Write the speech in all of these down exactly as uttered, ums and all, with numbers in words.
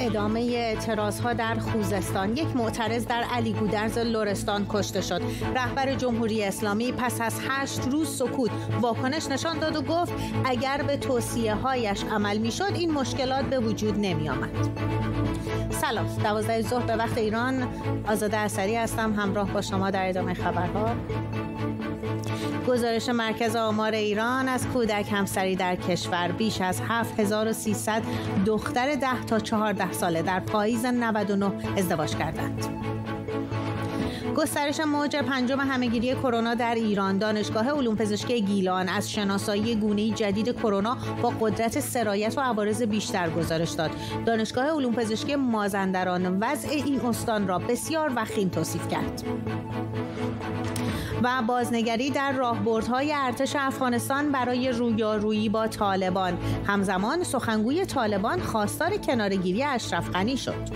ادامه اعتراضها در خوزستان، یک معترض در علی گودرز لرستان کشته شد. رهبر جمهوری اسلامی پس از هشت روز سکوت واکنش نشان داد و گفت اگر به توصیه هایش عمل می شد این مشکلات به وجود نمی آمد. سلام، دوازده ظهر به وقت ایران، آزاده اثری هستم همراه با شما در ادامه خبرها. گزارش مرکز آمار ایران از کودک همسری در کشور، بیش از هفت هزار و سیصد دختر ده تا چهارده ساله در پاییز نود و نه ازدواج کردند. گسترش موج پنجم همهگیری کرونا در ایران، دانشگاه علوم پزشکی گیلان از شناسایی گونه جدید کرونا با قدرت سرایت و عوارض بیشتر گزارش داد. دانشگاه علوم پزشکی مازندران وضع این استان را بسیار وخیم توصیف کرد. و بازنگری در راهبردهای ارتش افغانستان برای رویارویی با طالبان. همزمان سخنگوی طالبان خواستار کناره‌گیری اشرف غنی شد.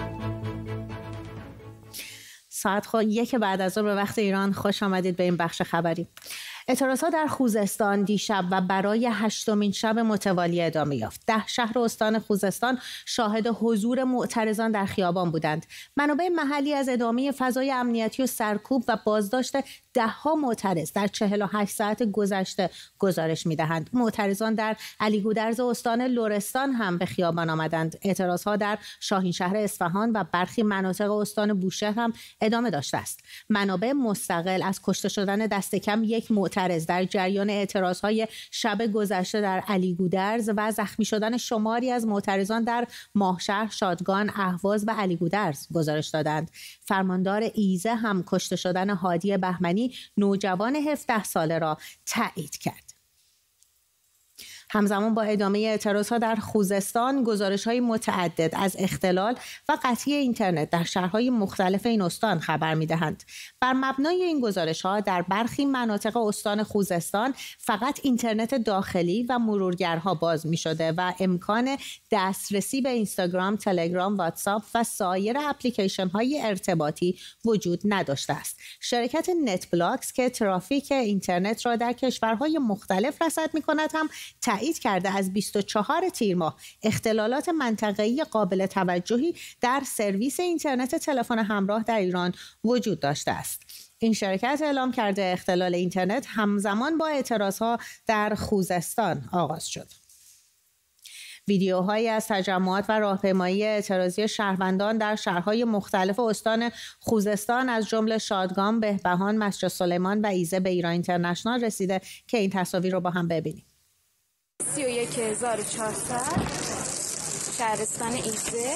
ساعت خود یک بعد از ظهر به وقت ایران، خوش آمدید به این بخش خبری. اعتراضها در خوزستان دیشب و برای هشتمین شب متوالی ادامه یافت. ده شهر استان خوزستان شاهد حضور معترضان در خیابان بودند. منابع محلی از ادامه فضای امنیتی و سرکوب و بازداشت ده ها معترض در چهل و هشت ساعت گذشته گزارش می‌دهند. معترضان در علی گودرز استان لرستان هم به خیابان آمدند. اعتراضها در شاهینشهر اصفهان و برخی مناطق استان بوشهر هم ادامه داشته است. منابع مستقل از کشته شدن دست کم یک معترض در جریان اعتراضهای شب گذشته در علی گودرز و زخمی شدن شماری از معترضان در ماهشهر، شادگان، اهواز و علی گودرز گزارش دادند. فرماندار ایزه هم کشته شدن هادی بهمنی نوجوان هفده ساله را تایید کرد. همزمان با ادامه اعتراضها در خوزستان، گزارش‌های متعدد از اختلال و قطعی اینترنت در شهرهای مختلف این استان خبر می‌دهند. بر مبنای این گزارش‌ها در برخی مناطق استان خوزستان فقط اینترنت داخلی و مرورگرها باز می‌شده و امکان دسترسی به اینستاگرام، تلگرام، واتساپ و سایر اپلیکیشن‌های ارتباطی وجود نداشته است. شرکت نت بلاکس که ترافیک اینترنت را در کشورهای مختلف رصد می‌کند هم تایید کرده از بیست و چهارم تیر ماه اختلالات منطقه‌ای قابل توجهی در سرویس اینترنت تلفن همراه در ایران وجود داشته است. این شرکت اعلام کرده اختلال اینترنت همزمان با اعتراضها در خوزستان آغاز شد. ویدیوهایی از تجمعات و راهپیمایی اعتراضی شهروندان در شهرهای مختلف استان خوزستان از جمله شادگان، بهبهان، مسجد سلیمان و ایزه به ایران اینترنشنال رسیده که این تصاویر رو با هم ببینیم. سی و یک هزار و چهارصد شهرستان ایزه،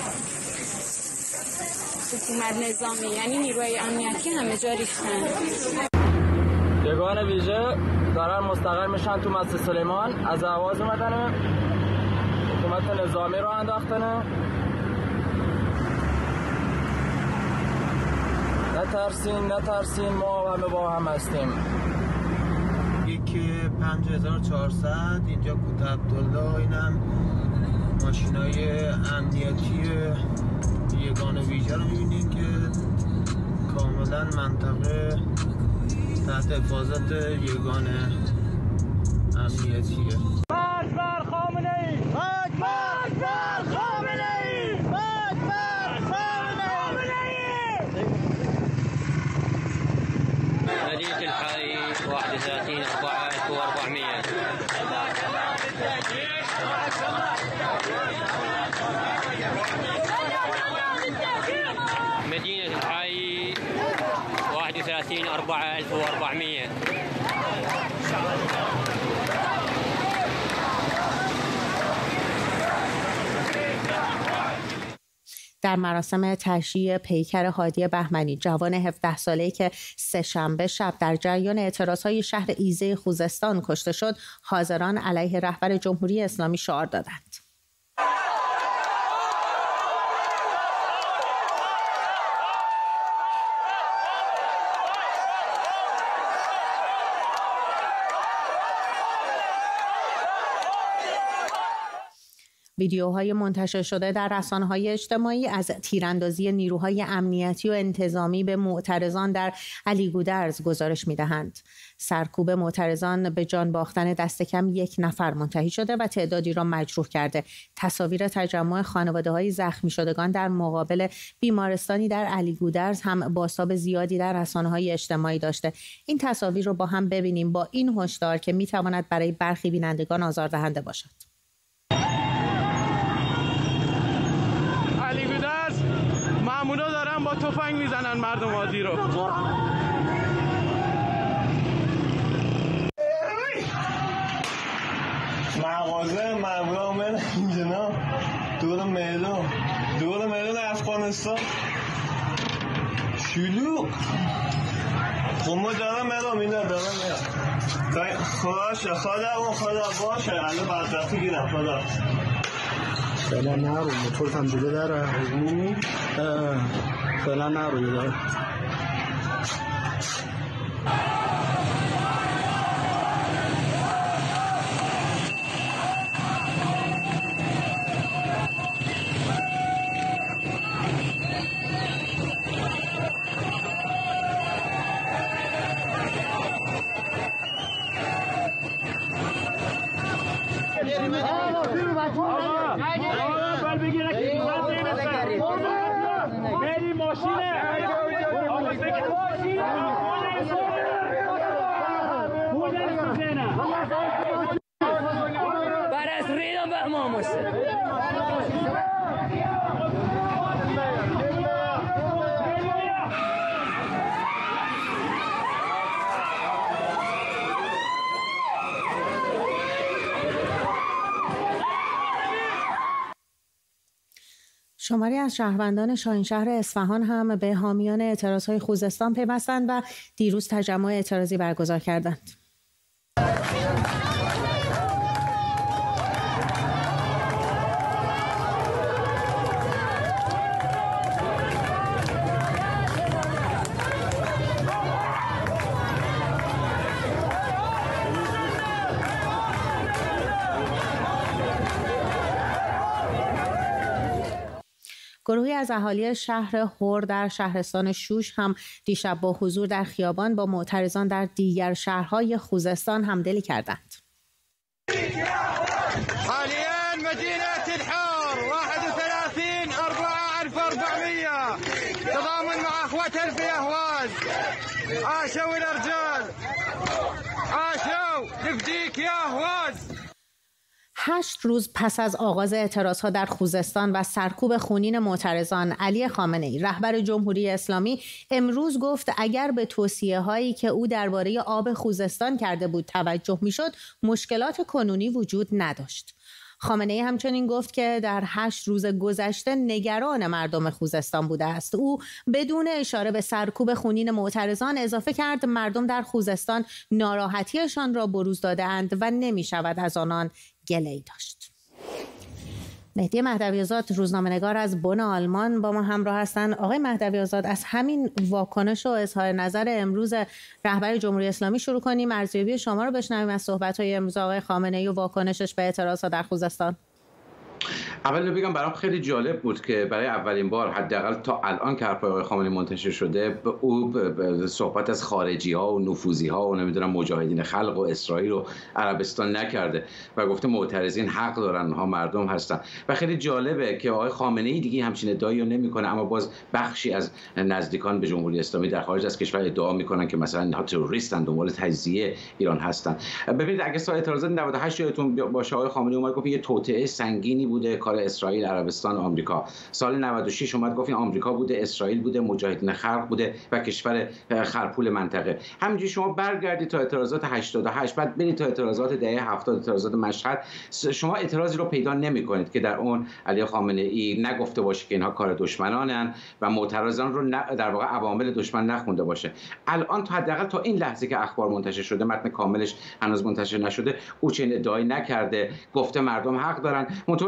حکومت نظامی یعنی نیروی امنیتی همه جا ریختن. یگان ویژه دارن مستقر میشن تو مسجد سلیمان، از آواز اومدن حکومت نظامی رو انداختن. نترسین نترسین ما همه با هم هستیم. یکی پنج هزار و چهارصد اینجا کوت عبدالله، اینم ماشینای امنیتی یگان ویژه رو میبینین که کاملا منطقه تحت حفاظت یگان امنیتیه. مرگ بر خامنه ای! مرگ بر خامنه ای! مرگ بر خامنه ای! مدينة الحي واحد وثلاثين أربعة ألف وأربعمائة. مدينة الحي واحد وثلاثين أربعة ألف وأربعمائة. در مراسم تشییع پیکر هادی بهمنی، جوان هفده ساله‌ای که سه‌شنبه شب در جریان اعتراضهای شهر ایزه خوزستان کشته شد، حاضران علیه رهبر جمهوری اسلامی شعار دادند. ویدیوهای منتشر شده در رسانه‌های اجتماعی از تیراندازی نیروهای امنیتی و انتظامی به معترضان در علیگودرز گزارش می‌دهند. سرکوب معترضان به جان باختن دست کم یک نفر منتهی شده و تعدادی را مجروح کرده. تصاویر تجمع خانواده‌های زخمی شدگان در مقابل بیمارستانی در علیگودرز هم بازتاب زیادی در رسانه‌های اجتماعی داشته. این تصاویر رو با هم ببینیم با این هشدار که می‌تواند برای برخی بینندگان آزاردهنده باشد. علیگودرز مامونا دارن با تفنگ میزنن مردم عادی رو. مغازه مامونا من اینجا دور میدون دور میدون افغانستان شلوغ. خب ما دارم میرم اینا دارم میرم خدا خدا و خدا باشه. الان بدبختی گیرم خدا فعلا نرو موتور هم جلو داره فعلا نرو داره. شماری از شهروندان شاهینشهر اصفهان هم به حامیان اعتراضهای خوزستان پیوستند و دیروز تجمع اعتراضی برگزار کردند. گروهی از اهالی شهر هور در شهرستان شوش هم دیشب با حضور در خیابان با معترضان در دیگر شهرهای خوزستان همدلی کردند. حاليا مدينة الحور واحد وثلاثين أربعة ألف وأربعمية تضامن مع أخوتها في أهواز. عاشوا الرجال عاشوا نفديك يا أهواز. هشت روز پس از آغاز اعتراضها در خوزستان و سرکوب خونین معترضان، علی خامنه‌ای رهبر جمهوری اسلامی امروز گفت اگر به توصیه هایی که او درباره آب خوزستان کرده بود توجه میشد مشکلات کنونی وجود نداشت. خامنه‌ای همچنین گفت که در هشت روز گذشته نگران مردم خوزستان بوده است. او بدون اشاره به سرکوب خونین معترضان اضافه کرد مردم در خوزستان ناراحتیشان را بروز داده‌اند و نمی شود از آنان گله‌ای داشت. مهدی مهدوی‌آزاد روزنامه‌نگار از بن آلمان با ما همراه هستند. آقای مهدوی‌آزاد، از همین واکنش و اظهار نظر امروز رهبر جمهوری اسلامی شروع کنیم. ارزیابی شما رو بشنویم از صحبت‌های امروز آقای خامنه‌ای و واکنشش به اعتراضات در خوزستان. اول بگم برام خیلی جالب بود که برای اولین بار حداقل تا الان که حرف آقای خامنه‌ای منتشر شده او صحبت از خارجی ها و نفوذی ها و نمیدونم مجاهدین خلق و اسرائیل و عربستان نکرده و گفته معترضین حق دارن، ها مردم هستن. و خیلی جالبه که آقای خامنه‌ای دیگه همچین ادعایی رو نمیکنه، اما باز بخشی از نزدیکان به جمهوری اسلامی در خارج از کشور ادعا میکنن که مثلا اینها تروریستن، دنبال تجزیه ایران هستن. ببینید اگه سال اعتراضات نود و هشت یادتون باشه آقای خامنه‌ای اومد گفت یه توطئه سنگینی بوده کار اسرائیل، عربستان، آمریکا. سال نود و شش اومد گفت این آمریکا بوده، اسرائیل بوده، مجاهدین خلق بوده و کشور خرپول منطقه. همینجوری شما برگردید تا اعتراضات هشتاد و هشت، بعد برید تا اعتراضات دهه هفتاد، اعتراضات مشهد، شما اعتراضی رو پیدا نمی‌کنید که در اون علی خامنه‌ای نگفته باشه که اینها کار دشمنانن و معترضان رو در واقع عوامل دشمن نخونده باشه. الان تا حداقل تا این لحظه که اخبار منتشر شده، متن کاملش هنوز منتشر نشده، او چنین ادعایی نکرده، گفته مردم حق دارن. منتها رویکرد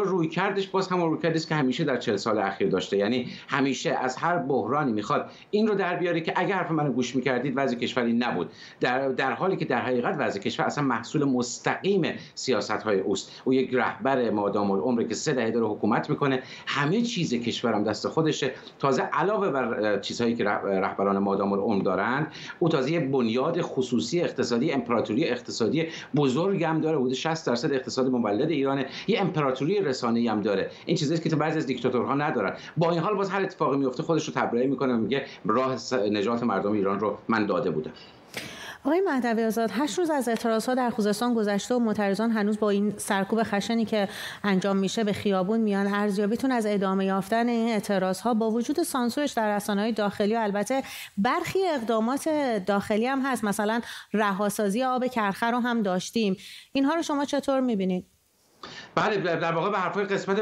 رویکردش باز هم رویکردی است که همیشه در چهل سال اخیر داشته، یعنی همیشه از هر بحرانی میخواد این رو در بیاره که اگر حرف منو گوش میکردید وضع کشوری نبود، در در حالی که در حقیقت وضع کشور اصلا محصول مستقیم سیاست‌های اوست. او یک رهبر مادام العمر که سه دهه داره حکومت میکنه، همه چیز کشورم دست خودشه، تازه علاوه بر چیزهایی که رهبران مادام العمر دارند، او تازه یک بنیاد خصوصی اقتصادی، امپراتوری اقتصادی بزرگ هم داره، حدود شصت درصد اقتصاد مولد ایرانه، یه امپراتوری رسانه‌ای هم داره. این چیزایی که بعضی از دیکتاتورها ندارن. با این حال باز هر اتفاقی میفته خودش رو تبرئه میکنه و میگه راه نجات مردم ایران رو من داده بودم. آقای مهدوی آزاد، هشت روز از اعتراضات در خوزستان گذشته و معترضان هنوز با این سرکوب خشنی که انجام میشه به خیابون میان. ارزیابیتون از ادامه یافتن این اعتراضها با وجود سانسورش در رسانه‌های داخلی و البته برخی اقدامات داخلی هم هست، مثلا رهاسازی آب کرخه رو هم داشتیم، اینها رو شما چطور میبینید؟ بله، در واقع به حرفای قسمت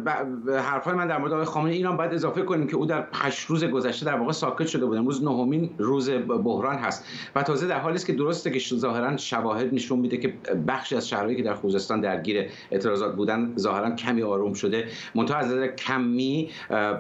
به حرفای من در مورد آقای خامنه‌ای ایران باید اضافه کنیم که او در هشت روز گذشته در واقع ساکت شده بود. امروز نهمین روز بحران هست و تازه در حالی است که درسته که ظاهرا شواهد نشون میده که بخشی از شهرهایی که در خوزستان درگیر اعتراضات بودن ظاهرا کمی آروم شده، منتها از نظر کمی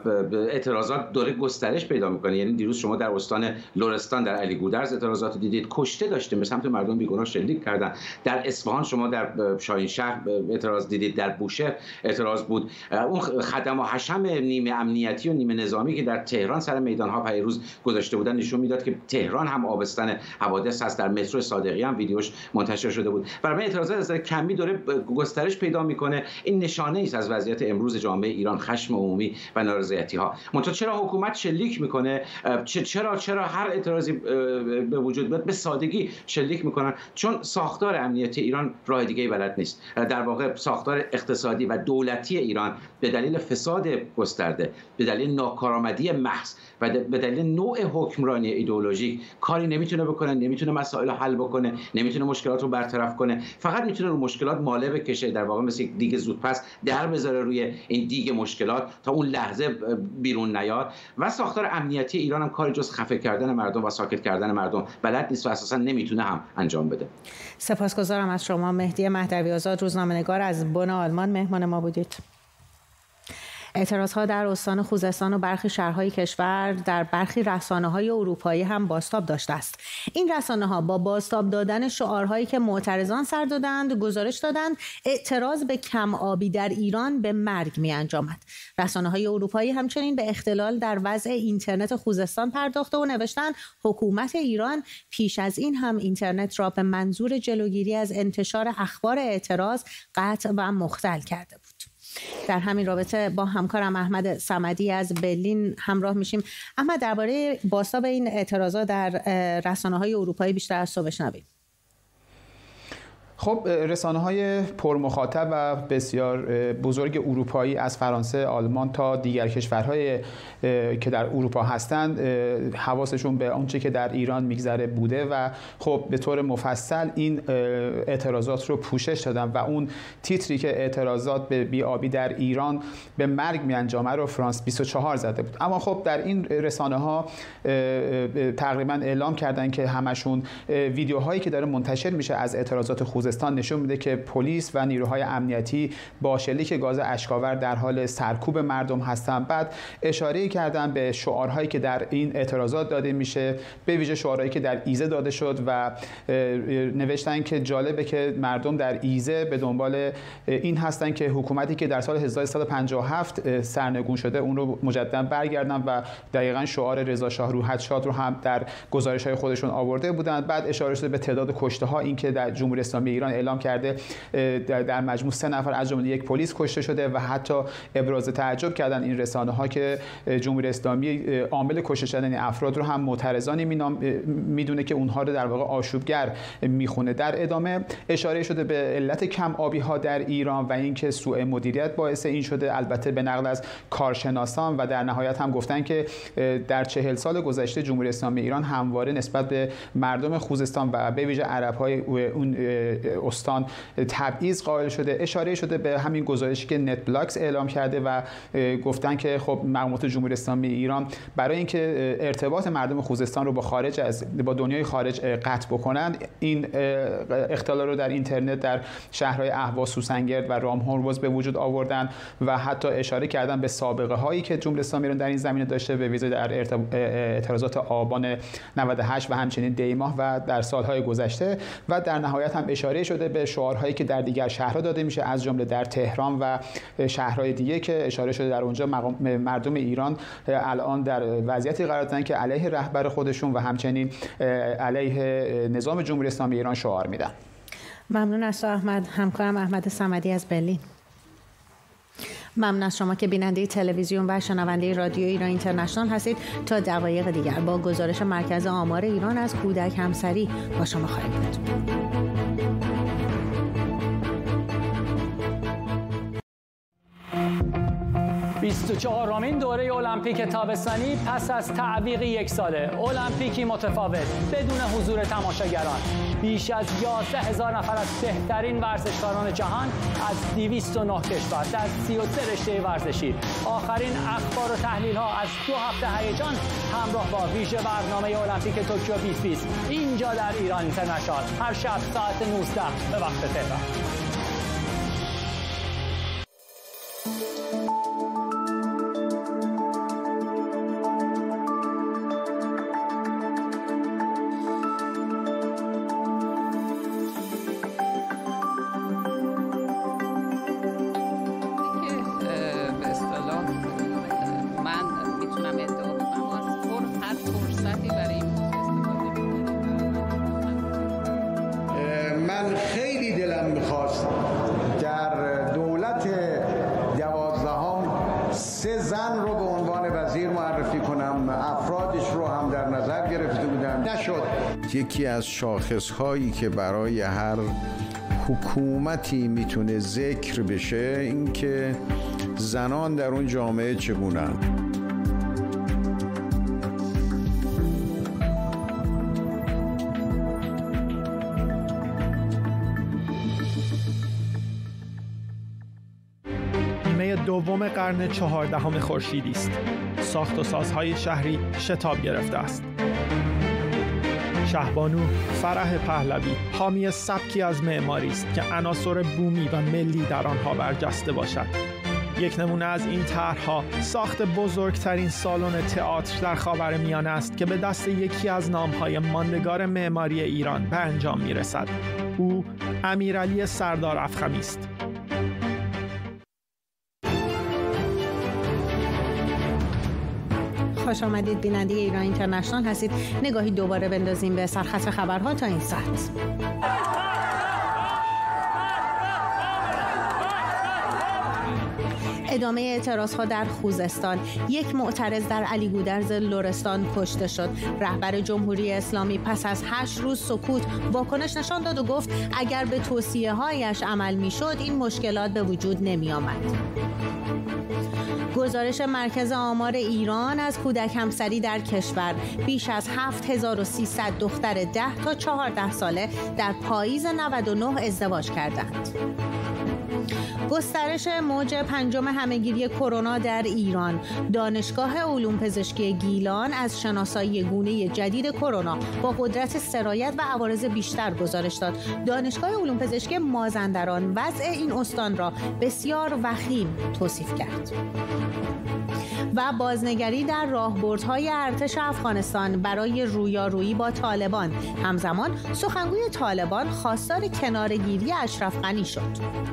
اعتراضات داره گسترش پیدا میکنه. یعنی دیروز شما در استان لرستان در علی گودرز اعتراضات دیدید، کشته داشتیم، به سمت مردم بیگناه شلیک کردن. در اصفهان شما در شاهین شهر اعتراض دیدید، در بوشهر اعتراض بود. اون خدم و حشم نیمه امنیتی و نیمه نظامی که در تهران سر میدان‌ها پیروز گذاشته بودن نشون میداد که تهران هم آبستن حوادث هست. در مترو صادقی هم ویدیوش منتشر شده بود. برای اعتراضات از نظر کمی داره گسترش پیدا میکنه. این نشانه است از وضعیت امروز جامعه ایران، خشم عمومی و نارضایتی‌ها. منتها چرا حکومت شلیک میکنه؟ چرا چرا هر اعتراضی به وجود بیاد به سادگی شلیک میکنن؟ چون ساختار امنیتی ایران راه دیگه‌ای بلد نیست. در واقع ساختار اقتصادی و دولتی ایران به دلیل فساد گسترده، به دلیل ناکارآمدی محض و به دلیل نوع حکمرانی ایدئولوژیک کاری نمیتونه بکنه، نمیتونه مسائل رو حل بکنه، نمیتونه مشکلات رو برطرف کنه، فقط میتونه رو مشکلات ماله بکشه، در واقع مثل یک دیگ زودپس در بذاره روی این دیگ مشکلات تا اون لحظه بیرون نیاد. و ساختار امنیتی ایران هم کاری جز خفه کردن مردم و ساکت کردن مردم بلد نیست و اساسا نمیتونه هم انجام بده. سپاسگزارم از شما. مهدی مهدوی آزاد، روزنامه‌نگار از بن آلمان، مهمان ما بودید. اعتراضها در استان خوزستان و برخی شهرهای کشور در برخی رسانه‌های اروپایی هم بازتاب داشته است. این رسانه‌ها با بازتاب دادن شعارهایی که معترضان سر دادند گزارش دادند اعتراض به کم آبی در ایران به مرگ می‌انجامد. رسانه‌های اروپایی همچنین به اختلال در وضع اینترنت خوزستان پرداخته و نوشتند حکومت ایران پیش از این هم اینترنت را به منظور جلوگیری از انتشار اخبار اعتراض قطع و مختل کرده بود. در همین رابطه با همکارم احمد صمدی از برلین همراه میشیم. احمد، درباره بازتاب این اعتراضات در رسانه‌های اروپایی بیشتر از تو بشنویم. خب رسانه‌های پرمخاطب و بسیار بزرگ اروپایی از فرانسه، آلمان تا دیگر کشورهای که در اروپا هستند حواسشون به آنچه که در ایران میگذره بوده و خب به طور مفصل این اعتراضات رو پوشش دادن و اون تیتری که اعتراضات به بی‌آبی در ایران به مرگ میانجامه رو فرانس بیست و چهار زده بود. اما خب در این رسانه‌ها تقریبا اعلام کردن که همشون ویدیوهایی که داره منتشر میشه از اعتراضات خوزستان نشون میده که پلیس و نیروهای امنیتی با شلیک گاز اشک‌آور در حال سرکوب مردم هستند. بعد اشاره کردن به شعارهایی که در این اعتراضات داده میشه، به ویژه شعارهایی که در ایزه داده شد و نوشتن که جالبه که مردم در ایزه به دنبال این هستن که حکومتی که در سال هزار و سیصد و پنجاه و هفت سرنگون شده اون رو مجددا برگردن و دقیقاً شعار رضا شاه روحت شاد رو هم در گزارش‌های خودشون آورده بودند. بعد اشاره شده به تعداد کشته‌ها، این که در جمهوری اسلامی ایران اعلام کرده در مجموع سه نفر از جمله یک پلیس کشته شده و حتی ابراز تعجب کردن این رسانه‌ها که جمهوری اسلامی عامل کشته شدن افراد رو هم معترضانی میدونه که اونها رو در واقع آشوبگر میخونه. در ادامه اشاره شده به علت کم آبی ها در ایران و اینکه سوء مدیریت باعث این شده، البته به نقل از کارشناسان، و در نهایت هم گفتن که در چهل سال گذشته جمهوری اسلامی ایران همواره نسبت به مردم خوزستان و به ویژه عرب‌های اون استان تبعیض قائل شده. اشاره شده به همین گزارشی که نت بلاکس اعلام کرده و گفتن که خب مقامات جمهوری اسلامی ایران برای اینکه ارتباط مردم خوزستان رو با خارج از با دنیای خارج قطع بکنند، این اختلال رو در اینترنت در شهرهای اهواز، سوسنگرد و رامهرمز به وجود آوردن و حتی اشاره کردن به سابقه هایی که جمهوری اسلامی ایران در این زمینه داشته، به ویژه در اعتراضات آبان نود و هشت و همچنین دی ماه و در سالهای گذشته. و در نهایت هم اشاره شده به شعارهایی که در دیگر شهرها داده میشه، از جمله در تهران و شهرهای دیگه که اشاره شده در اونجا مردم ایران الان در وضعیتی قرار دارن که علیه رهبر خودشون و همچنین علیه نظام جمهوری اسلامی ایران شعار میدن. ممنون از تو احمد. همکارم احمد صمدی از برلین. ممنون از شما که بیننده تلویزیون و شنونده رادیو ایران اینترنشنال هستید. تا دقایق دیگر با گزارش مرکز آمار ایران از کودک همسری با شما خواهیم بود. بیست و چهارمین دوره المپیک تابستانی پس از تعویق یک ساله، المپیکی متفاوت بدون حضور تماشاگران. بیش از یازده هزار نفر از بهترین ورزشکاران جهان از دویست و نه کشور در سی و سه رشته ورزشی. آخرین اخبار و تحلیل ها از دو هفته هیجان همراه با ویژه برنامه المپیک توکیو بیست بیست اینجا در ایران اینترنشنال هر شب ساعت نوزده به وقت تهران. یکی از شاخص‌هایی که برای هر حکومتی میتونه ذکر بشه این که زنان در اون جامعه چگونه‌اند. نیمه دوم قرن چهاردهم خورشیدی است. ساخت و سازهای شهری شتاب گرفته است. شهبانو فرح پهلوی حامی سبکی از معماری است که عناصر بومی و ملی در آنها برجسته باشد. یک نمونه از این طرح‌ها ساخت بزرگترین سالن تئاتر در خاورمیانه است که به دست یکی از نام‌های ماندگار معماری ایران به انجام می‌رسد. او امیرعلی سردار افخمی است. خوش آمدید. بیننده ایران اینترنشنال هستید. نگاهی دوباره بندازیم به سرخط خبرها تا این ساعت. ادامه اعتراضها در خوزستان. یک معترض در علی گودرز لرستان کشته شد. رهبر جمهوری اسلامی پس از هشت روز سکوت واکنش نشان داد و گفت اگر به توصیه‌هایش عمل می‌شد این مشکلات به وجود نمی‌آمد. گزارش مرکز آمار ایران از کودک همسری در کشور: بیش از هفت هزار و سیصد دختر ده تا چهارده ساله در پاییز نود و نه ازدواج کردند. گسترش موج پنجم همهگیری کرونا در ایران. دانشگاه علوم پزشکی گیلان از شناسایی گونه جدید کرونا با قدرت سرایت و عوارض بیشتر گزارش داد. دانشگاه علوم پزشکی مازندران وضع این استان را بسیار وخیم توصیف کرد. و بازنگری در راهبردهای ارتش افغانستان برای رویارویی با طالبان. همزمان سخنگوی طالبان خواستار کناره‌گیری اشرف غنی شد.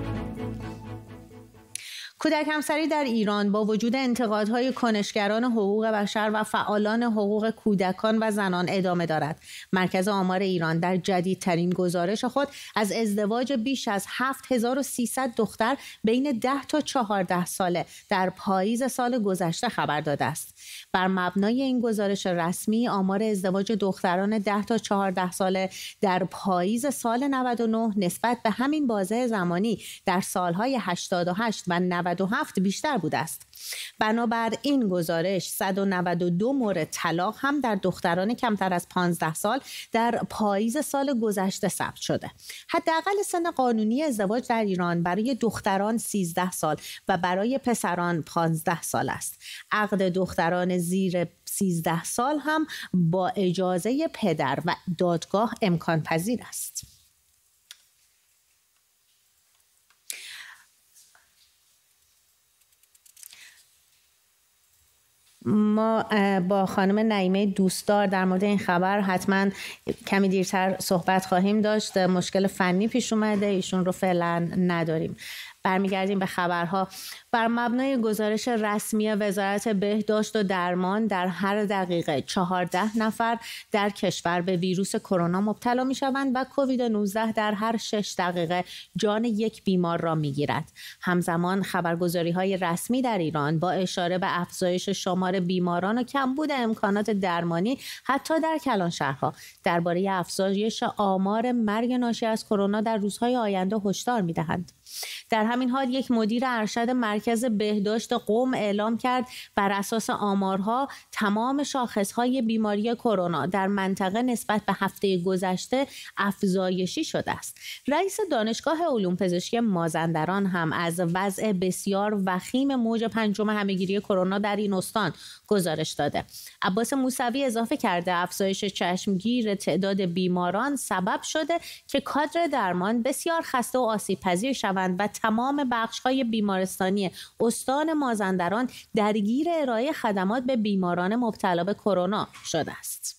کودک همسری در ایران با وجود انتقادهای کنشگران حقوق بشر و فعالان حقوق کودکان و زنان ادامه دارد. مرکز آمار ایران در جدیدترین گزارش خود از ازدواج بیش از هفت هزار و سیصد دختر بین ده تا چهارده ساله در پاییز سال گذشته خبر داده است. بر مبنای این گزارش رسمی، آمار ازدواج دختران ده تا چهارده ساله در پاییز سال نود و نه نسبت به همین بازه زمانی در سالهای هشتاد و هشت و نود نود و هفت بیشتر بوده است. بنابر این گزارش صد و نود و دو مورد طلاق هم در دختران کمتر از پانزده سال در پاییز سال گذشته ثبت شده. حداقل سن قانونی ازدواج در ایران برای دختران سیزده سال و برای پسران پانزده سال است. عقد دختران زیر سیزده سال هم با اجازه پدر و دادگاه امکان پذیر است. ما با خانم نعیمه دوستدار در مورد این خبر حتما کمی دیرتر صحبت خواهیم داشت. مشکل فنی پیش اومده، ایشون رو فعلا نداریم. برمیگردیم به خبرها. بر مبنای گزارش رسمی وزارت بهداشت و درمان در هر دقیقه چهارده نفر در کشور به ویروس کرونا مبتلا می شوند و کووید نوزده در هر شش دقیقه جان یک بیمار را می گیرد. همزمان خبرگزاری های رسمی در ایران با اشاره به افزایش شمار بیماران و کمبود امکانات درمانی حتی در کلانشهرها درباره افزایش آمار مرگ ناشی از کرونا در روزهای آینده هشدار می دهند. در همین حال یک مدیر ارشد مرکز بهداشت قم اعلام کرد بر اساس آمارها تمام شاخصهای بیماری کرونا در منطقه نسبت به هفته گذشته افزایشی شده است. رئیس دانشگاه علوم پزشکی مازندران هم از وضع بسیار وخیم موج پنجم همهگیری کرونا در این استان گزارش داده. عباس موسوی اضافه کرده افزایش چشمگیر تعداد بیماران سبب شده که کادر درمان بسیار خسته و آسیب پذیر شوند و تمام بخش‌های بیمارستانی استان مازندران درگیر ارائه خدمات به بیماران مبتلا به کرونا شده است.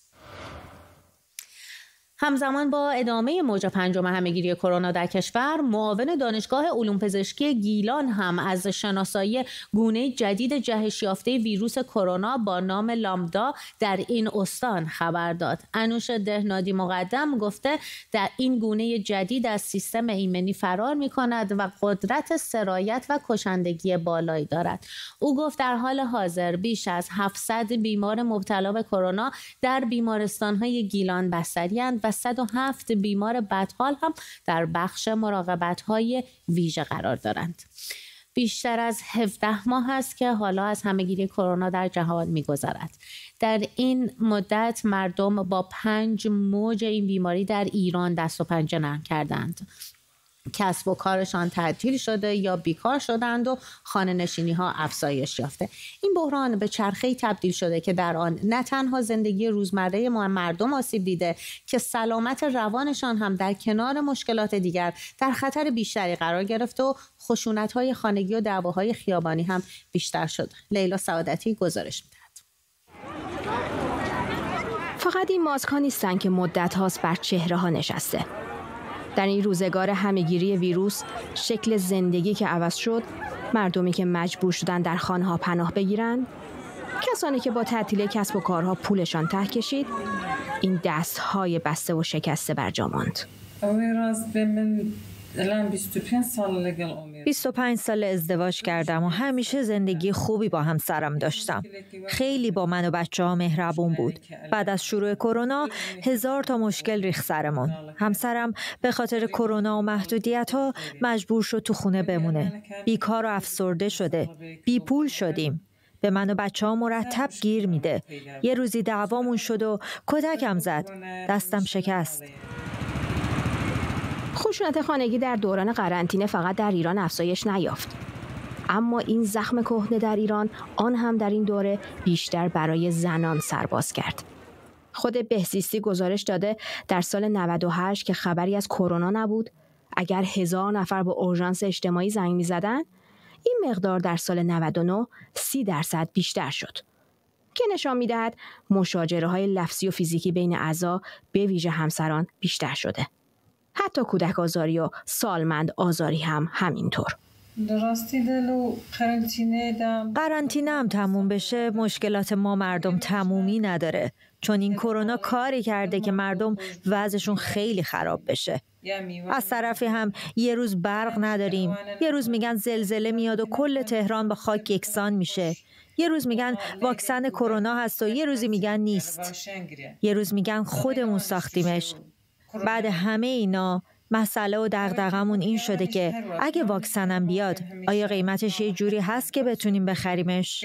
همزمان با ادامه موج پنجم همهگیری کرونا در کشور، معاون دانشگاه علوم پزشکی گیلان هم از شناسایی گونه جدید جهش یافته ویروس کرونا با نام لامدا در این استان خبر داد. انوش دهنادی مقدم گفته در این گونه جدید از سیستم ایمنی فرار می کند و قدرت سرایت و کشندگی بالایی دارد. او گفت در حال حاضر بیش از هفتصد بیمار مبتلا به کرونا در بیمارستان‌های گیلان بستری‌اند و صد و هفت بیمار بدحال هم در بخش مراقبت‌های ویژه قرار دارند. بیشتر از هفده ماه است که حالا از همهگیری کرونا در جهان می‌گذرد. در این مدت مردم با پنج موج این بیماری در ایران دست و پنجه نرم کردند. کسب و کارشان تعطیل شده یا بیکار شدند و خانه نشینی ها افزایش یافته. این بحران به چرخه‌ای تبدیل شده که در آن نه تنها زندگی روزمره مردم آسیب دیده که سلامت روانشان هم در کنار مشکلات دیگر در خطر بیشتری قرار گرفته و خشونت‌های خانگی و دعواهای خیابانی هم بیشتر شده. لیلا سعادتی گزارش می‌دهد. فقط این ماسک‌ها نیستن که مدت هاست بر چهره ها نشسته. در این روزگار همهگیری ویروس، شکل زندگی که عوض شد، مردمی که مجبور شدن در خانه‌ها پناه بگیرن، کسانی که با تعطیلی کسب و کارها پولشان ته کشید، این دست‌های بسته و شکسته بر جا ماند. بیست و پنج سال ازدواج کردم و همیشه زندگی خوبی با همسرم داشتم. خیلی با من و بچه ها مهربون بود. بعد از شروع کرونا هزار تا مشکل ریخت سرمون. همسرم به خاطر کرونا و محدودیت ها مجبور شد تو خونه بمونه. بیکار و افسرده شده. بی پول شدیم. به من و بچه ها مرتب گیر میده. یه روزی دعوامون شد و کتکم زد. دستم شکست. خشونت خانگی در دوران قرنطینه فقط در ایران افزایش نیافت. اما این زخم کهنه در ایران آن هم در این دوره بیشتر برای زنان سرباز کرد. خود بهزیستی گزارش داده در سال نود و هشت که خبری از کرونا نبود، اگر هزار نفر به اورژانس اجتماعی زنگ می‌زدن، این مقدار در سال نود و نه سی درصد بیشتر شد. که نشان می‌دهد مشاجره‌های لفظی و فیزیکی بین اعضا به ویژه همسران بیشتر شده. حتی کودک آزاری و سالمند آزاری هم همینطور. قرنطینه هم تموم بشه مشکلات ما مردم تمومی نداره، چون این کرونا کاری کرده که مردم وضعشون خیلی خراب بشه. از طرفی هم یه روز برق نداریم، یه روز میگن زلزله میاد و کل تهران به خاک یکسان میشه، یه روز میگن واکسن کرونا هست و یه روزی میگن نیست، یه روز میگن خودمون ساختیمش. بعد همه اینا مسئله و دغدغمون این شده که اگه واکسنم بیاد آیا قیمتش یه جوری هست که بتونیم بخریمش؟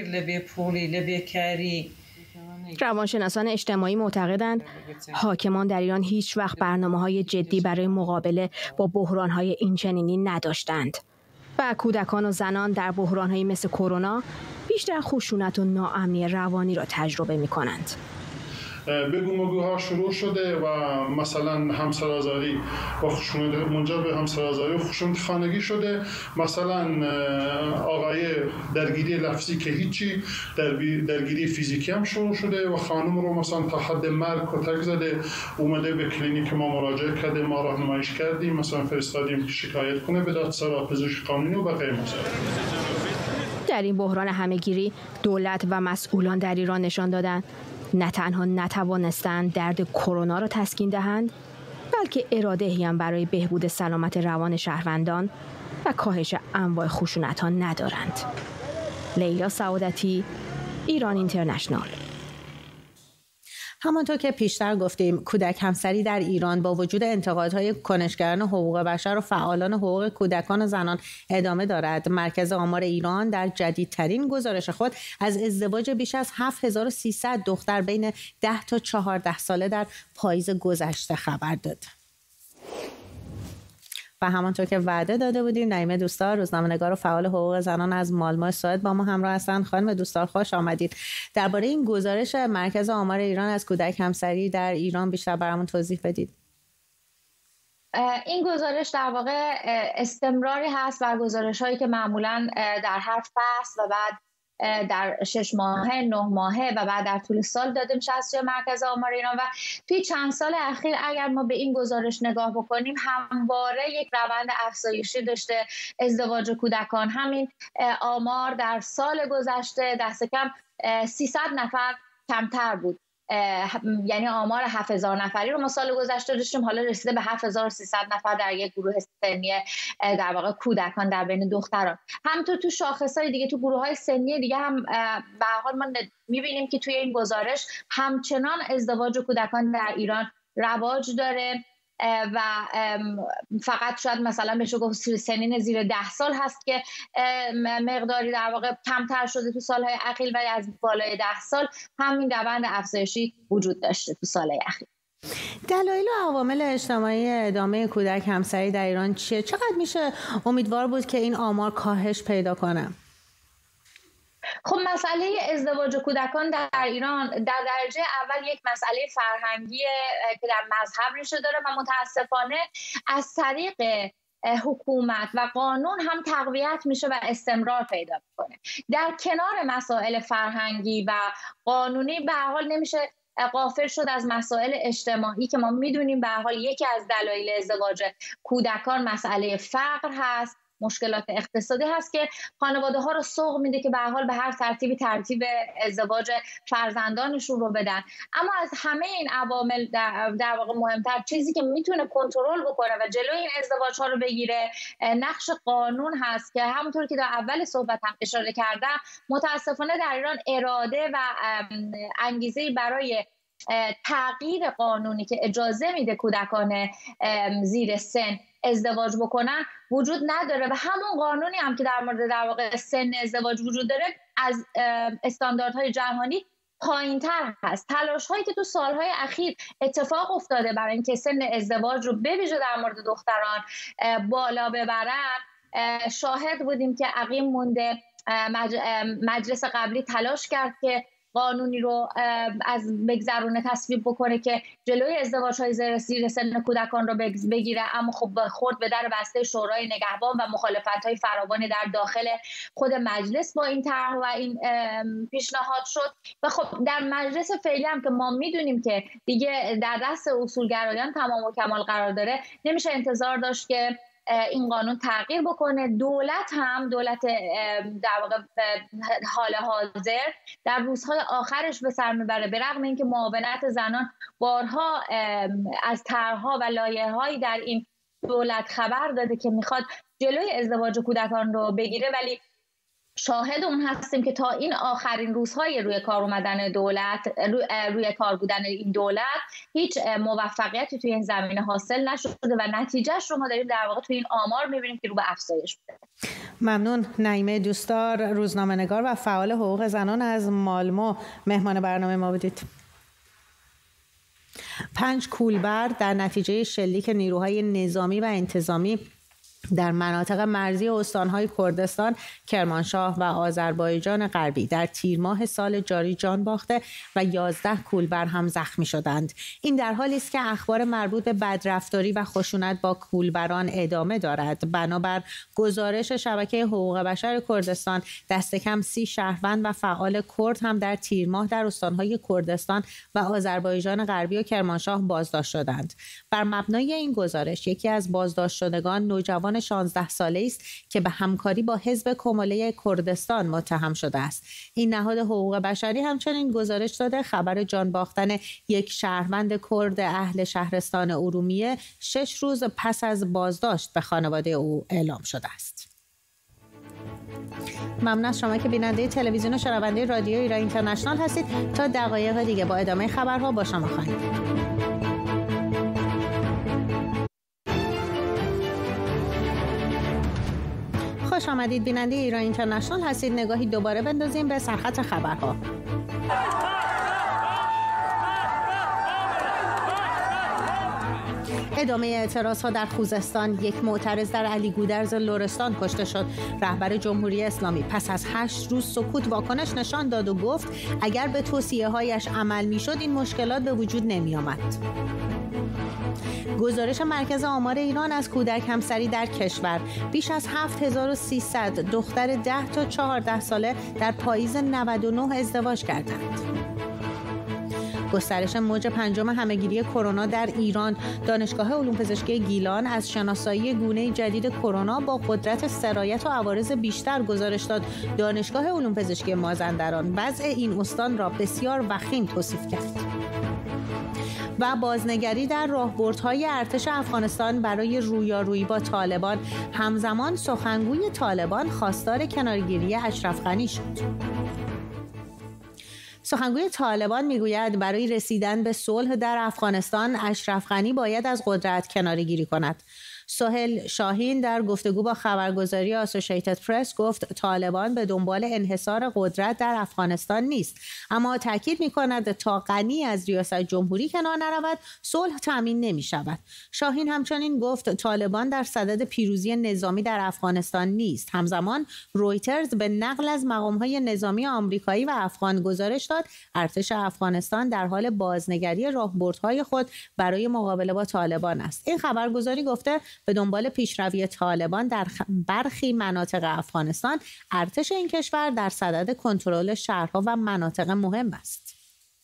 روانشناسان اجتماعی معتقدند حاکمان در ایران هیچ وقت برنامه‌های جدی برای مقابله با بحران‌های اینچنینی نداشتند و کودکان و زنان در بحران‌هایی مثل کرونا بیشتر خشونت و ناامنی روانی را تجربه می‌کنند. بگو مگوها شروع شده و مثلا همسرآزاری و خشونت منجر به همسرآزاری و خشونت خانگی شده. مثلا آقای درگیری لفظی که هیچی، درگیری فیزیکی هم شروع شده و خانم رو مثلا تا حد مرگ کتک زده، اومده به کلینیک ما مراجعه کرده، ما راهنماییش کردیم، مثلا فرستادیم شکایت کنه به دادسرا پزشک قانونی و بقیه مسائل. در این بحران همه‌گیری دولت و مسئولان در ایران نشان دادند نه تنها نتوانستند درد کرونا را تسکین دهند، بلکه اراده‌ای هم برای بهبود سلامت روان شهروندان و کاهش انواع خشونت‌ها ندارند. لیلا سعادتی، ایران اینترنشنال. همانطور که پیشتر گفتیم، کودک همسری در ایران با وجود انتقادهای کنشگران حقوق بشر و فعالان حقوق کودکان و زنان ادامه دارد. مرکز آمار ایران در جدیدترین گزارش خود از ازدواج بیش از هفت هزار و سیصد دختر بین ده تا چهارده ساله در پاییز گذشته خبر داد. و همانطور که وعده داده بودیم، نعیمه دوستار، روزنامه‌نگار و فعال حقوق زنان از مالمو سوئد با ما همراه هستند. خانم دوستار خوش آمدید. درباره این گزارش مرکز آمار ایران از کودک همسری در ایران بیشتر برامون توضیح بدید. این گزارش در واقع استمراری هست بر گزارش‌هایی که معمولاً در هر فصل و بعد در شش ماهه، نه ماهه و بعد در طول سال داده میشه از سوی مرکز آمار ایران. و توی چند سال اخیر اگر ما به این گزارش نگاه بکنیم، همواره یک روند افزایشی داشته ازدواج کودکان. همین آمار در سال گذشته دست کم سیصد نفر کمتر بود، یعنی آمار هفت هزار نفری رو ما سال گذشته داشتیم، حالا رسیده به هفت هزار و سیصد نفر در یک گروه سنی در واقع کودکان در بین دختران. همینطور تو شاخص‌های دیگه، تو گروه‌های سنی دیگه هم به هر حال ما می‌بینیم که توی این گزارش همچنان ازدواج کودکان در ایران رواج داره و فقط شاید مثلا بشه گفت سنین زیر ده سال هست که مقداری در واقع کمتر شده تو سالهای اخیر، ولی از بالای ده سال همین روند افزایشی وجود داشته تو سالهای اخیر. دلایل و عوامل اجتماعی ادامه کودک همسری در ایران چیه؟ چقدر میشه امیدوار بود که این آمار کاهش پیدا کنه؟ خب مسئله ازدواج کودکان در ایران در درجه اول یک مسئله فرهنگی که در مذهب ریشه داره و متاسفانه از طریق حکومت و قانون هم تقویت میشه و استمرار پیدا میکنه. در کنار مسائل فرهنگی و قانونی به هر حال نمیشه غافل شد از مسائل اجتماعی که ما میدونیم به هر حال یکی از دلایل ازدواج کودکان مسئله فقر هست، مشکلات اقتصادی هست که خانواده ها رو سوق میده که به هر حال به هر ترتیبی ترتیب ازدواج فرزندانشون رو بدن. اما از همه این عوامل در, در واقع مهمتر چیزی که میتونه کنترل بکنه و جلوی این ازدواج ها رو بگیره نقش قانون هست که همونطور که در اول صحبت هم اشاره کردم، متاسفانه در ایران اراده و انگیزه برای تغییر قانونی که اجازه میده کودکان زیر سن ازدواج بکنن وجود نداره و همون قانونی هم که در مورد در واقع سن ازدواج وجود داره از استانداردهای جهانی پایین‌تر هست. تلاش هایی که تو سالهای اخیر اتفاق افتاده برای اینکه سن ازدواج رو به ویژه در مورد دختران بالا ببرن، شاهد بودیم که عقیم مونده. مجلس قبلی تلاش کرد که قانونی رو از بگذرونه تصویب بکنه که جلوی ازدواج‌های زیر سن کودکان رو بگیره، اما خب خورد به در بسته شورای نگهبان و مخالفت‌های فراوانی در داخل خود مجلس با این طرح و این پیشنهاد شد. و خب در مجلس فعلی هم که ما میدونیم که دیگه در دست اصولگرایان تمام و کمال قرار داره، نمیشه انتظار داشت که این قانون تغییر بکنه. دولت هم دولت در واقع حال حاضر در روزهای آخرش به سر میبره، به رغم اینکه معاونت زنان بارها از طرح‌ها و لایحه‌هایی در این دولت خبر داده که میخواد جلوی ازدواج کودکان رو بگیره، ولی شاهد اون هستیم که تا این آخرین روزهای روی کار اومدن دولت، روی, روی کار بودن این دولت، هیچ موفقیتی توی این زمینه حاصل نشده و نتیجهش رو ما داریم در واقع توی این آمار می‌بینیم که رو به افزایش بوده. ممنون. نعیمه دوستدار، روزنامه‌نگار و فعال حقوق زنان از مالمو مهمان برنامه ما بودید. پنج کولبر در نتیجه شلیک نیروهای نظامی و انتظامی در مناطق مرزی استانهای کردستان، کرمانشاه و آذربایجان غربی در تیر ماه سال جاری جان باخته و یازده کولبر هم زخمی شدند. این در حالی است که اخبار مربوط به بدرفتاری و خشونت با کولبران ادامه دارد. بنابر گزارش شبکه حقوق بشر کردستان، دست کم سی شهروند و فعال کرد هم در تیر ماه در استانهای کردستان و آذربایجان غربی و کرمانشاه بازداشت شدند. بر مبنای این گزارش، یکی از بازداشت شدگان نوجوان شانزده ساله است که به همکاری با حزب کماله کردستان متهم شده است. این نهاد حقوق بشری همچنین گزارش داده خبر جان باختن یک شهروند کرد اهل شهرستان ارومیه شش روز پس از بازداشت به خانواده او اعلام شده است. ممنون از شما که بیننده تلویزیون و شنونده رادیو ایران اینترنشنال هستید. تا دقایق دیگه با ادامه خبرها با شما خواهیم بود. خوش آمدید. بیننده ایران اینترنشنال هستید. نگاهی دوباره بندازیم به سرخط خبرها. ادامه اعتراضها در خوزستان. یک معترض در علی گودرز لرستان کشته شد. رهبر جمهوری اسلامی پس از هشت روز سکوت واکنش نشان داد و گفت اگر به توصیه‌هایش عمل می‌شد این مشکلات به وجود نمی‌آمد. گزارش مرکز آمار ایران از کودک همسری در کشور، بیش از هفت هزار و سیصد دختر ده تا چهارده ساله در پاییز نود و نه ازدواج کردند. گسترش موج پنجم همهگیری کرونا در ایران. دانشگاه علوم پزشکی گیلان از شناسایی گونه جدید کرونا با قدرت سرایت و عوارض بیشتر گزارش داد. دانشگاه علوم پزشکی مازندران وضع این استان را بسیار وخیم توصیف کرد. و بازنگری در راهبردهای ارتش افغانستان برای رویارویی با طالبان. همزمان سخنگوی طالبان خواستار کنارگیری اشرف غنی شد. سخنگوی طالبان میگوید برای رسیدن به صلح در افغانستان اشرف غنی باید از قدرت کناره‌گیری کند. سهیل شاهین در گفتگو با خبرگزاری آسوشیتد پرس گفت طالبان به دنبال انحصار قدرت در افغانستان نیست، اما تاکید می‌کند تا غنی از ریاست جمهوری کنار نرود صلح تامین نمی‌شود. شاهین همچنین گفت طالبان در صدد پیروزی نظامی در افغانستان نیست. همزمان رویترز به نقل از مقام‌های نظامی آمریکایی و افغان گزارش داد ارتش افغانستان در حال بازنگری راهبردهای خود برای مقابله با طالبان است. این خبرگزاری گفته به دنبال پیشروی طالبان در برخی مناطق افغانستان، ارتش این کشور در صدد کنترل شهرها و مناطق مهم است.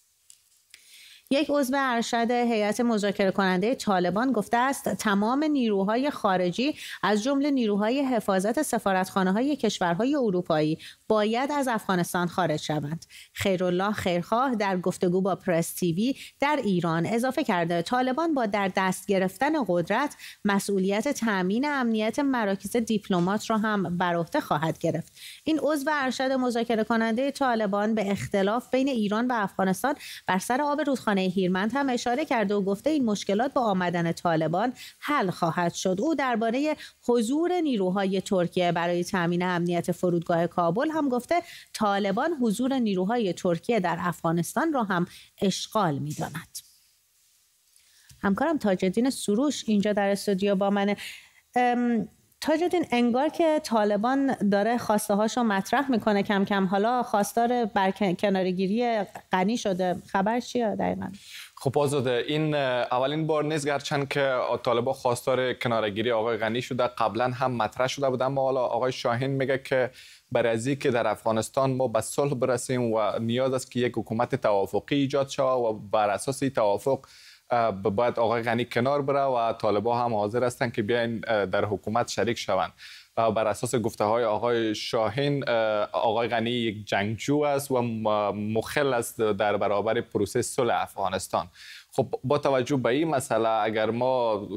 یک عضو ارشد هیئت مذاکره کننده طالبان گفته است تمام نیروهای خارجی از جمله نیروهای حفاظت سفارتخانه‌های کشورهای اروپایی باید از افغانستان خارج شوند. خیرالله خیرخواه در گفتگو با پرس تیوی در ایران اضافه کرده طالبان با در دست گرفتن قدرت مسئولیت تأمین امنیت مراکز دیپلمات را هم بر عهده خواهد گرفت. این عضو ارشد مذاکره کننده طالبان به اختلاف بین ایران و افغانستان بر سر آب رودخانه هیرمند هم اشاره کرده و گفته این مشکلات با آمدن طالبان حل خواهد شد. او درباره حضور نیروهای ترکیه برای تامین امنیت فرودگاه کابل هم گفته طالبان حضور نیروهای ترکیه در افغانستان را هم اشغال می‌داند. همکارم تاج‌الدین سروش اینجا در استودیو با منه. تاج‌الدین، انگار که طالبان داره خواسته هاشو مطرح میکنه کم کم، حالا خواستار برکنارگیری غنی شده، خبر چیه دقیقاً؟ خب آزاده، این اولین بار نیست گرچند که طالبان خواستار کنارگیری آقای غنی شده، قبلا هم مطرح شده بود، اما حالا آقای شاهین میگه که برای از اینکه در افغانستان ما به صلح برسیم و نیاز است که یک حکومت توافقی ایجاد شود و بر اساس توافق باید آقای غنی کنار بره و طالبان هم حاضر هستند که بیاین در حکومت شریک شوند. بر اساس گفته های آقای شاهین، آقای غنی یک جنگجو است و مخل است در برابر پروسه صلح افغانستان. خب با توجه به این مسئله، اگر ما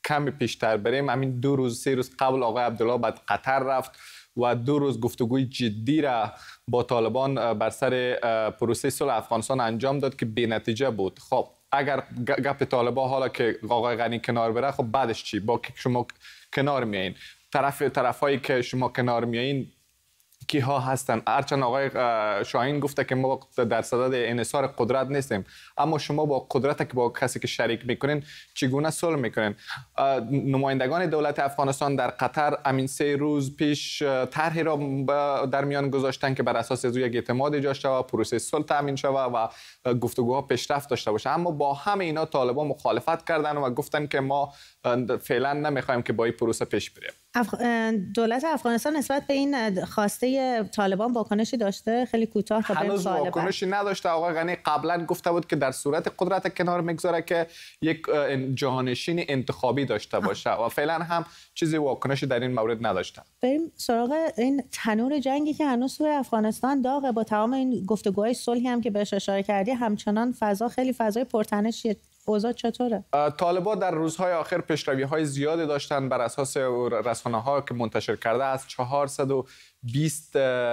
کمی پیشتر بریم، همین دو روز سه روز قبل آقای عبدالله به قطر رفت و دو روز گفتگوی جدی را با طالبان بر سر پروسه صلح افغانستان انجام داد که بی نتیجه بود. خب اگر گپ طالبان حالا که آقای غنی کنار بره، خب بعدش چی؟ با که شما کنار میایین، طرف طرفایی که شما کنار میایین کی ها هستن؟ هرچند آقای شاهین گفته که ما در صدد انحصار قدرت نیستیم، اما شما با قدرت که با کسی که شریک میکنین چگونه صلح میکنین؟ نمایندگان دولت افغانستان در قطر امین سه روز پیش طرحی را در میان گذاشتن که بر اساس از یک اعتماد ایجاد شود، پروسه صلح تامین شود و گفتگوها پیشرفت داشته باشه. اما با همه اینا طالبان مخالفت کردن و گفتن که ما فعلا نمیخوایم که با این پروسه پیش بریم. اف... دولت افغانستان نسبت به این خواسته طالبان واکنشی داشته؟ خیلی کوتاه تا بریم هنوز واکنشی نداشته. آقای غنی قبلا گفته بود که در صورت قدرت کنار میگذاره که یک جانشین انتخابی داشته باشه و فعلا هم چیزی واکنشی در این مورد نداشته. بریم سراغ این تنور جنگی که هنوز توی افغانستان داغه. با تمام این گفتگوهای صلحی هم که بهش اشاره کردی، همچنان فضا خیلی فضای پرتنشیه. اوضاع چطوره؟ طالبان در روزهای آخر پیشروی‌های زیادی داشتن. بر اساس رسانه‌ها که منتشر کرده از چهارصد و بیست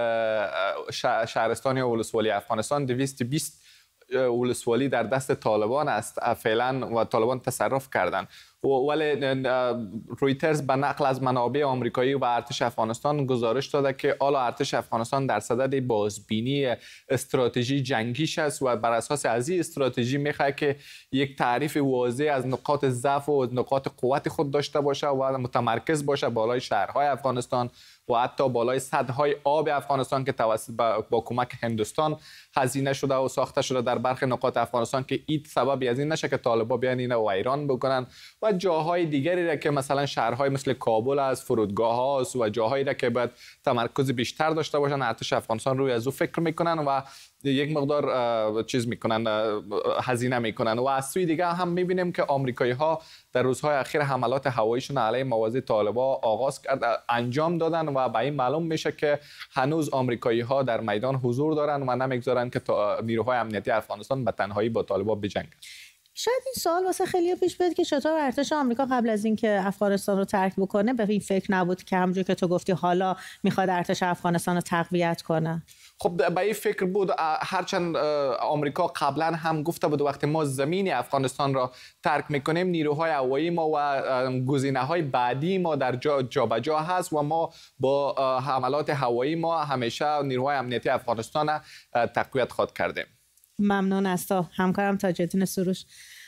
شهرستان ولسوالی افغانستان دویست و بیست ولسوالی در دست طالبان است فعلا و طالبان تصرف کردن. ولی رویترز به نقل از منابع آمریکایی و ارتش افغانستان گزارش داده که حالا ارتش افغانستان در صدد بازبینی استراتژی جنگیش است و بر اساس از این استراتژی میخواد که یک تعریف واضح از نقاط ضعف و نقاط قوت خود داشته باشه و متمرکز باشه بالای شهرهای افغانستان و حتی بالای سدهای آب افغانستان که توسط با, با کمک هندوستان هزینه شده و ساخته شده در برخی نقاط افغانستان که این سببی از این نشه که طالبان بیان اینو ویران بکنن و جاهای دیگری را که مثلا شهرهای مثل کابل است، فرودگاه هاست و جاهایی را که باید تمرکز بیشتر داشته باشن، ارتش افغانستان روی از او فکر میکنن و یک مقدار چیز میکنن، هزینه میکنن. و از سوی دیگه هم میبینیم که آمریکایی ها در روزهای اخیر حملات هواییشون علیه مواضع طالبان آغاز کرد انجام دادن و با این معلوم میشه که هنوز آمریکایی ها در میدان حضور دارن و نمیگذارن که نیروهای امنیتی افغانستان به تنهایی با طالبان بجنگن. شاید این سوال واسه خیلی پیش بیاد که چطور ارتش آمریکا قبل از اینکه افغانستان رو ترک بکنه به این فکر نبود که همونجوری که تو گفتی حالا میخواد ارتش افغانستان رو تقویت کنه؟ خب به این فکر بود، هرچند آمریکا قبلا هم گفته بود وقتی ما زمین افغانستان را ترک میکنیم نیروهای هوایی ما و گزینه‌های بعدی ما در جا جابجا هست و ما با حملات هوایی ما همیشه نیروهای امنیتی افغانستان را تقویت خواهد کردیم. ممنون از تو همکارم تاج‌الدین سروش.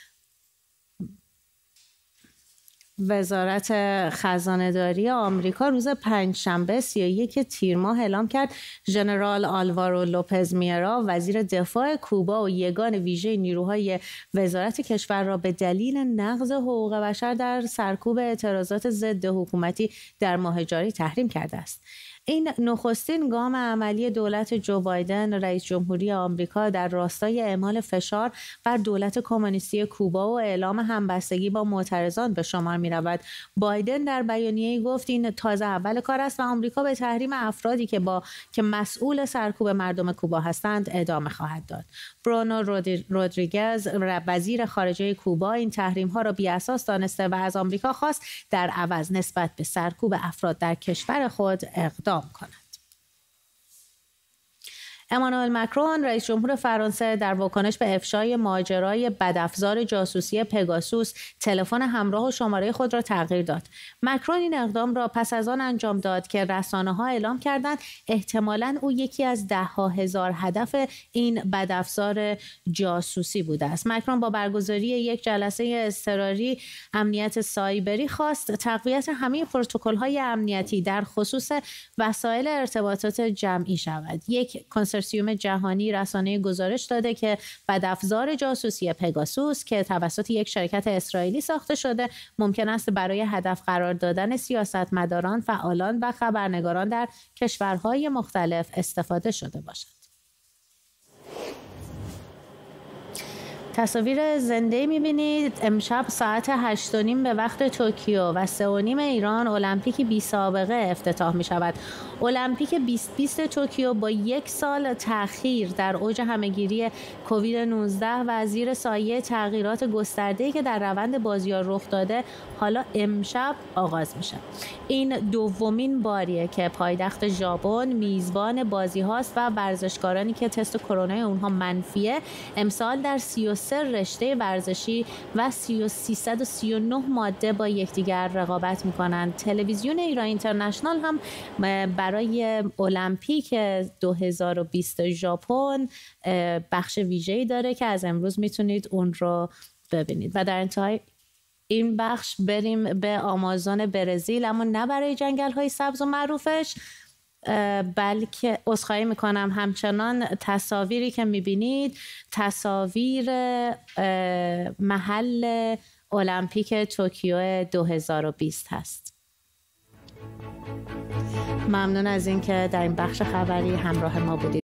وزارت خزانه‌داری آمریکا روز پنجشنبه سی و یک تیر ماه اعلام کرد ژنرال آلوارو لوپز میرا وزیر دفاع کوبا و یگان ویژه نیروهای وزارت کشور را به دلیل نقض حقوق بشر در سرکوب اعتراضات ضد حکومتی در ماه جاری تحریم کرده است. این نخستین گام عملی دولت جو بایدن رئیس جمهوری آمریکا در راستای اعمال فشار بر دولت کمونیستی کوبا و اعلام همبستگی با معترضان به شمار می رود. بایدن در بیانیه‌ای گفت این تازه اول کار است و آمریکا به تحریم افرادی که با که مسئول سرکوب مردم کوبا هستند ادامه خواهد داد. برونو رودریگز وزیر خارجه کوبا این تحریم ها را بی اساس دانسته و از آمریکا خواست در عوض نسبت به سرکوب افراد در کشور خود اقدام کند. امانوئل مکرون رئیس جمهور فرانسه در واکنش به افشای ماجرای بدافزار جاسوسی پگاسوس تلفن همراه و شماره خود را تغییر داد. مکرون این اقدام را پس از آن انجام داد که رسانه‌ها اعلام کردند احتمالاً او یکی از ده ها هزار هدف این بدافزار جاسوسی بوده است. مکرون با برگزاری یک جلسه اضطراری امنیت سایبری خواست تقویت همه پروتکل‌های امنیتی در خصوص وسایل ارتباطات جمعی شود. یک کنسورسیوم جهانی رسانه گزارش داده که بدافزار جاسوسی پگاسوس که توسط یک شرکت اسرائیلی ساخته شده ممکن است برای هدف قرار دادن سیاستمداران، فعالان و خبرنگاران در کشورهای مختلف استفاده شده باشد. تصاویر زنده می‌بینید. امشب ساعت هشت و نیم به وقت توکیو و سه و نیم ایران المپیک بی سابقه افتتاح می شود. المپیک بیست بیست توکیو با یک سال تأخیر در اوج همهگیری کووید نوزده و زیر سایه تغییرات گسترده‌ای که در روند بازی‌ها رخ داده حالا امشب آغاز میشه. این دومین باریه که پایتخت ژاپن میزبان بازی هاست و ورزشکارانی که تست کرونا اونها منفیه امسال در سی و سه رشته ورزشی و سیصد و سی و نه ماده با یکدیگر رقابت میکنند. تلویزیون ایران اینترنشنال هم برای المپیک دو هزار و بیست ژاپن بخش ویژه‌ای داره که از امروز میتونید اون رو ببینید. و در انتهای این بخش بریم به آمازون برزیل، اما نه برای جنگل‌های سبز و معروفش، بلکه عذرخواهی میکنم همچنان تصاویری که میبینید تصاویر محل المپیک توکیو دو هزار و بیست هست. ممنون از اینکه در این بخش خبری همراه ما بودید.